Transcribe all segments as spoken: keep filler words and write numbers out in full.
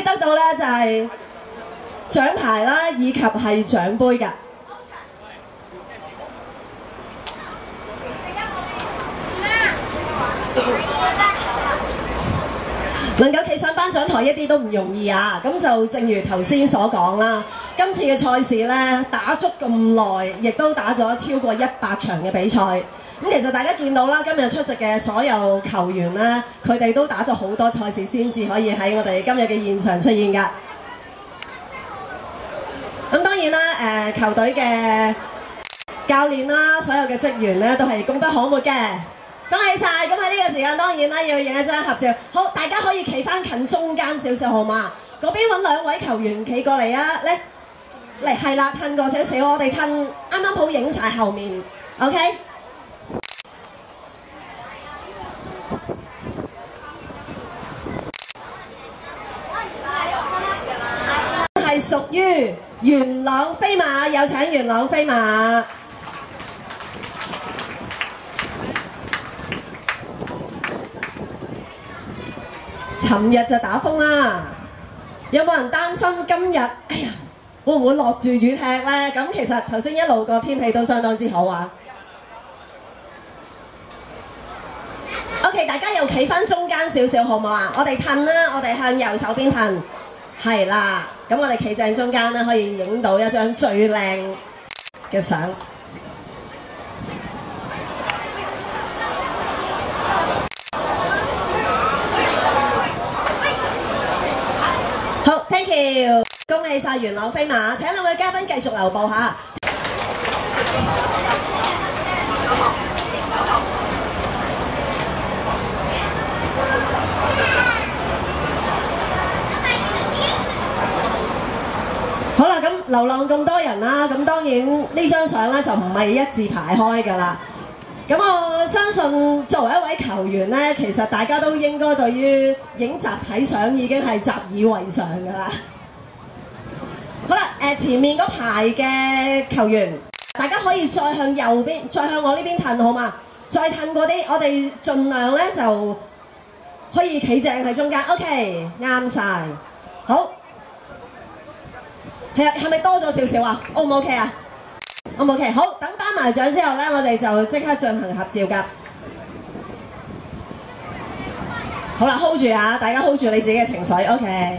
以得到咧就係獎牌啦，以及係獎杯㗎。能夠企上頒獎台一啲都唔容易啊！咁就正如頭先所講啦，今次嘅賽事咧打足咁耐，亦都打咗超過一百場嘅比賽。咁其實大家見到啦，今日出席嘅所有球員咧，佢哋都打咗好多賽事先至可以喺我哋今日嘅現場出現㗎。咁當然啦，誒、呃、球隊嘅教練啦，所有嘅職員咧都係功不可沒嘅。恭喜晒！咁喺呢個時間當然啦，要影一張合照。好，大家可以企翻近中間少少好嘛？嗰邊揾兩位球員企過嚟啊！嚟嚟係啦，褪過少少，我哋褪啱啱好影晒後面 ，OK？ 係屬於元朗飛馬，有請元朗飛馬。尋日就打風啦，有冇人擔心今日？哎呀，會唔會落住雨踢呢？咁其實頭先一路個天氣都相當之好啊。OK， 大家又企翻中間少少好唔好啊？我哋褪啦，我哋向右手邊褪，係啦。咁我哋企正中間啦，可以影到一張最靚嘅相。好 ，thank you， 恭喜晒元朗飛馬！請兩位嘉賓繼續留步下。好啦，咁流浪咁多人啦，咁當然呢張相咧就唔係一字排開㗎啦。咁我相信作為一位球員咧，其實大家都應該對於影集體相已經係習以為常㗎啦。好啦，誒、呃、前面嗰排嘅球員，大家可以再向右邊，再向我呢邊褪好嘛？再褪嗰啲，我哋盡量咧就可以企正喺中間。OK， 啱晒。好，係啊，係咪多咗少少啊 ？O 唔 OK 啊？O 唔 OK？ 好，等頒埋獎之後咧，我哋就即刻進行合照㗎。好啦 ，hold 住啊！大家 hold 住你自己嘅情緒 ，OK。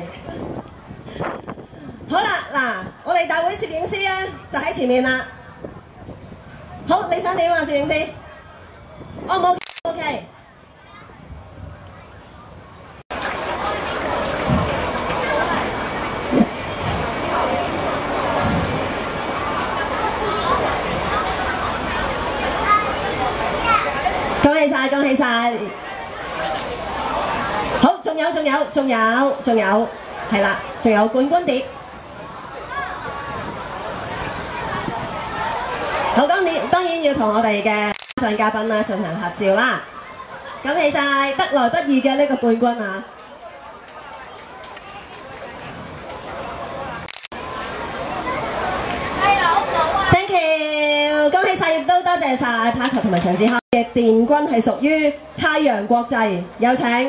好啦，嗱，我哋大會攝影師咧就喺前面啦。好，你想點啊，攝影師 ？O 唔 OK？OK。恭喜晒，恭喜晒！好，仲有，仲有，仲有，仲有，係啦，仲有冠軍碟。好，當然當然要同我哋嘅上嘉賓啦進行合照啦。恭喜晒，得來不易嘅呢個冠軍啊！恭喜晒，亦都多謝晒 Parker 同埋陳志康嘅電軍係屬於太陽國際，有請。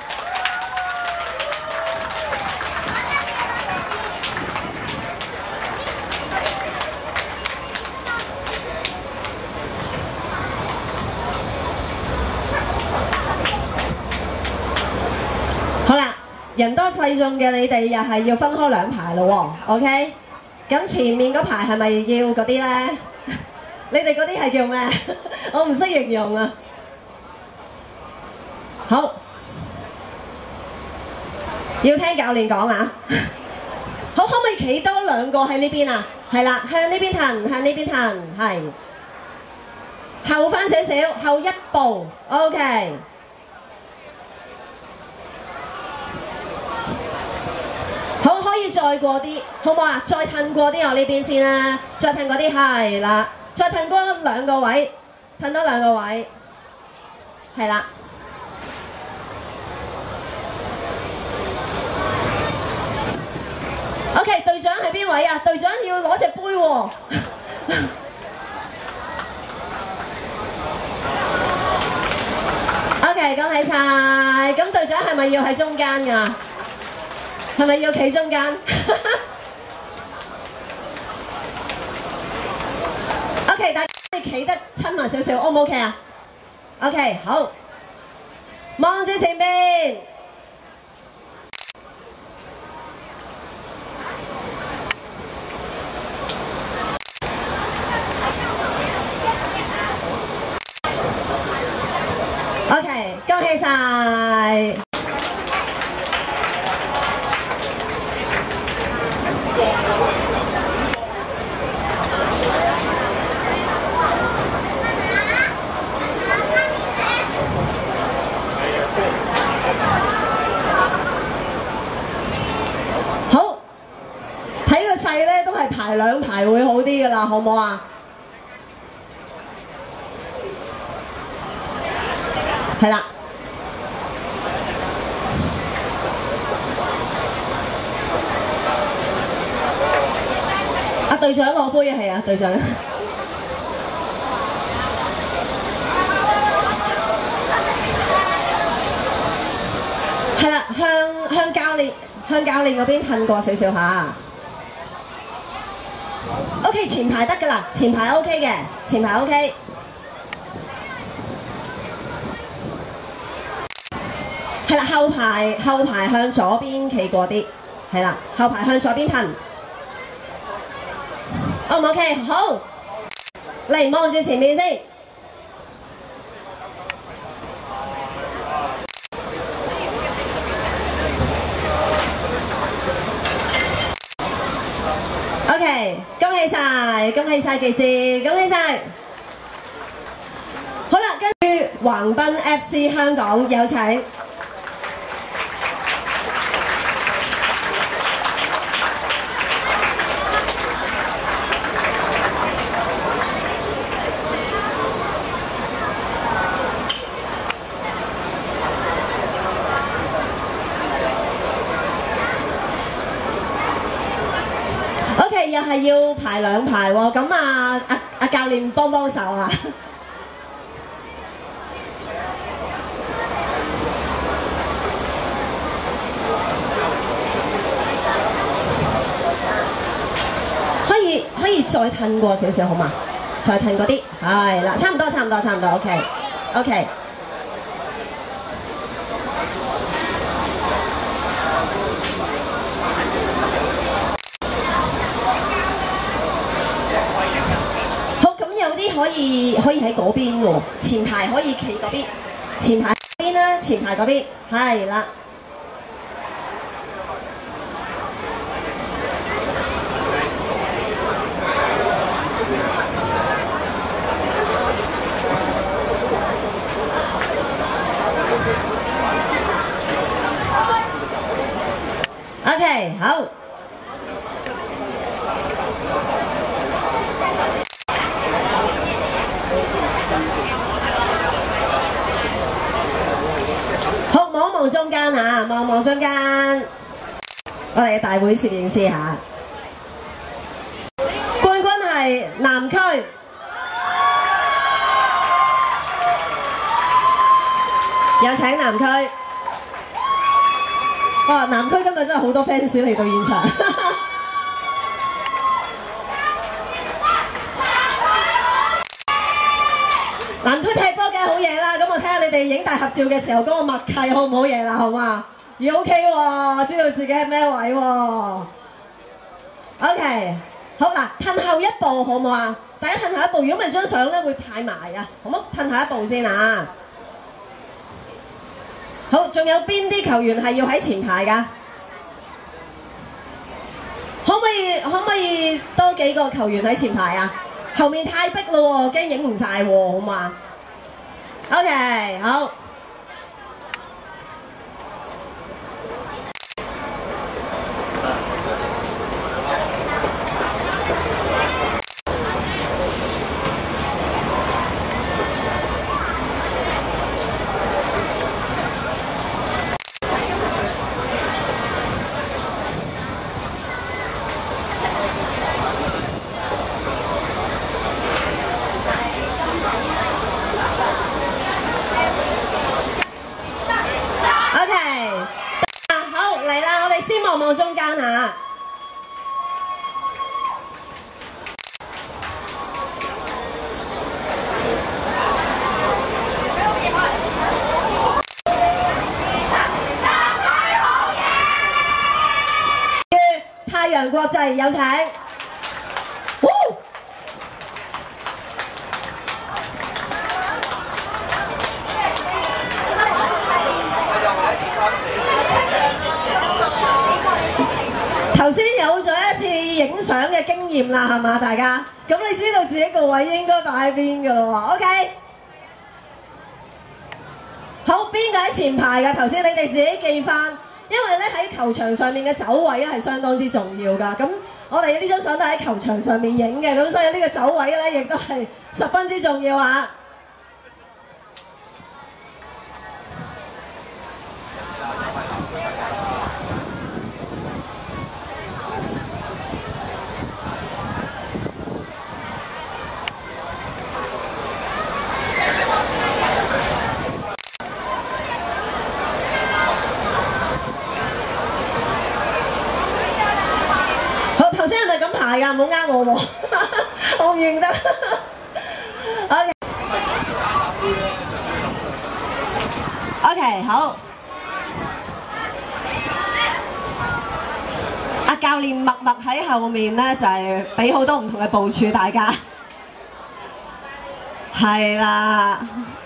好啦，人多勢眾嘅你哋又係要分開兩排咯喎 ，OK？ 咁前面嗰排係咪要嗰啲咧？你哋嗰啲係叫咩？我唔識形容啊。好，要聽教練講啊。好，可唔可以企多兩個喺呢邊啊？係啦，向呢邊騰，向呢邊騰，係。後翻少少，後一步 ，OK。好，可以再過啲，好唔好啊？再褪過啲我呢邊先啦，再褪過啲係啦。再褪多兩個位，褪多兩個位，係啦。OK， 隊長係邊位啊？隊長要攞隻杯喎。OK， 恭喜晒！咁隊長係咪要喺中間㗎？ 係咪要企中間？OK， 大家可以企得親密少少 ，O 唔 OK 啊 ？OK， 好，望住前邊。OK， 恭喜晒！好，睇個勢咧都係排兩排會好啲噶啦，好唔好啊？係啦。阿隊長攞杯啊，係啊，隊長。係啦，向向教練向教練嗰邊褪過少少下。OK， 前排得㗎啦，前排 OK 嘅，前排 OK。係啦，後排後排向左邊企過啲，係啦，後排向左邊褪。O 唔 OK？ 好，嚟望住前面先。OK， 恭喜晒，恭喜晒傑志，恭喜晒。好啦，跟住橫濱 F C 香港有請。OK， 又係要排兩排喎，咁啊，阿阿教練幫幫手啊！可以可以再褪過少少好嘛？再褪嗰啲，係啦，差唔多差唔多差唔多 ，OK OK。可以可以喺嗰邊喎，前排可以企嗰邊，前排邊啦，前排嗰邊，係啦。OK， 好。望望中間嚇，望望中間，我哋嘅大會攝影師嚇，冠軍係南區，有請南區。哇！南區今日真係好多 fans 嚟到現場。南區踢波梗係好嘢啦，咁我睇下你哋影大合照嘅時候嗰個默契好唔好嘢啦，好嘛？咦 OK 喎，知道自己係咩位喎 ？OK， 好嗱，褪後一步好唔好啊？大家褪後一步，如果唔係張相咧會太埋啊，好冇？褪後一步先啊！好，仲有邊啲球員係要喺前排㗎？可唔可以可唔可以多幾個球員喺前排啊？後面太逼咯喎，驚影唔晒喎，好嘛 ？OK， 好。 望望中間嚇。太陽國際有請。頭先有咗一次影相嘅經驗啦，係嘛大家？咁你知道自己個位應該擺喺邊㗎咯喎 ？OK。好，邊個喺前排㗎？頭先你哋自己記翻。因為咧喺球場上面嘅走位咧係相當之重要㗎，咁我哋呢張相都喺球場上面影嘅，咁所以呢個走位咧亦都係十分之重要啊！頭先係咪咁排㗎？唔好呃我喎，我唔認得。OK， OK， 好。阿教練默默喺後面咧，就係俾好多唔同嘅部署大家。係啦。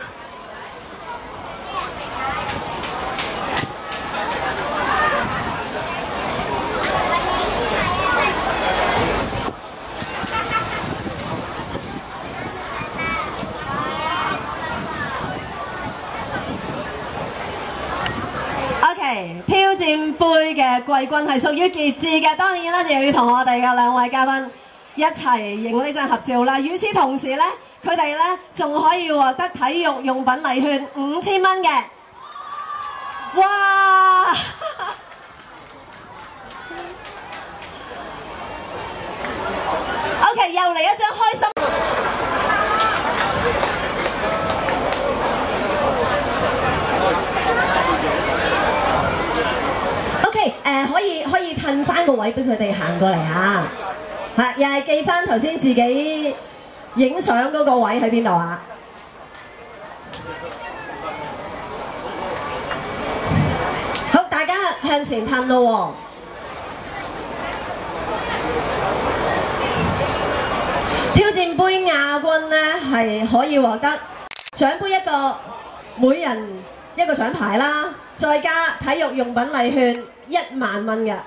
挑戰杯嘅季軍係屬於傑志嘅，當然啦，就要同我哋嘅兩位嘉賓一齊影呢張合照啦。與此同時咧，佢哋咧仲可以獲得體育用品禮券五千蚊嘅。哇！OK， 又嚟一張開心。誒、呃、可以可以褪翻個位俾佢哋行過嚟嚇，係又係記翻頭先自己影相嗰個位喺邊度啊？好，大家向前褪咯喎！挑戰杯亞軍呢係可以獲得獎杯一個，每人一個獎牌啦，再加體育用品禮券一萬蚊嘅，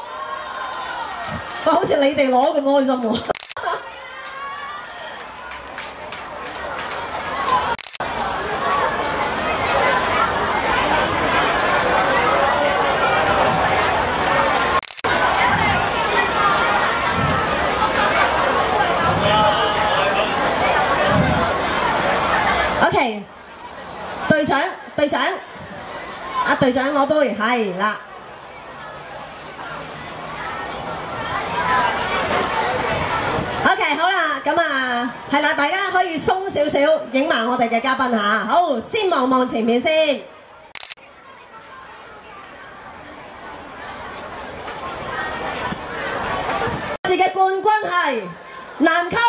哇！好似你哋攞咁開心喎。OK， 隊長，隊長，阿隊長攞杯，係啦。OK， 好啦，咁啊，係啦，大家可以鬆少少，影埋我哋嘅嘉賓嚇。好，先望望前面先。次嘅冠軍係南區。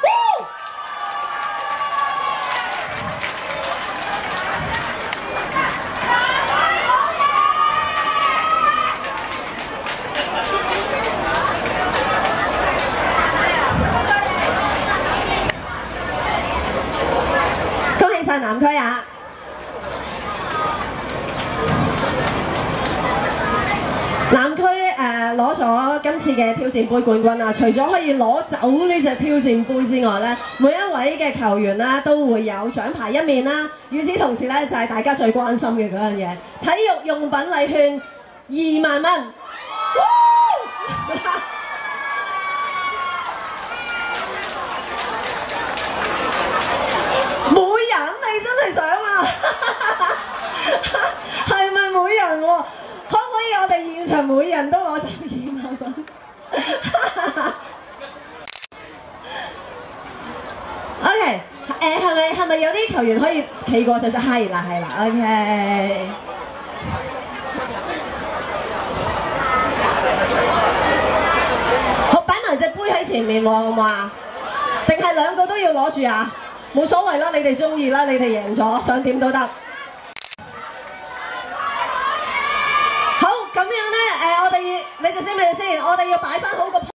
南區啊！南區誒攞咗今次嘅挑戰杯冠軍啊！除咗可以攞走呢隻挑戰杯之外咧，每一位嘅球員啦都會有獎牌一面啦。與此同時咧，就係大家最關心嘅嗰樣嘢，體育用品禮券二萬蚊。你真係想啊？係咪每人喎？可唔可以我哋現場每人都攞走二萬蚊 ？OK， 誒係咪係咪有啲球員可以企過少少？係啦係啦 ，OK。 前面喎，好唔好啊？定係兩個都要攞住啊？冇所謂啦，你哋中意啦，你哋贏咗，想點都得。好，咁樣咧，誒、呃，我哋你哋先，你哋先，我哋要擺翻好個。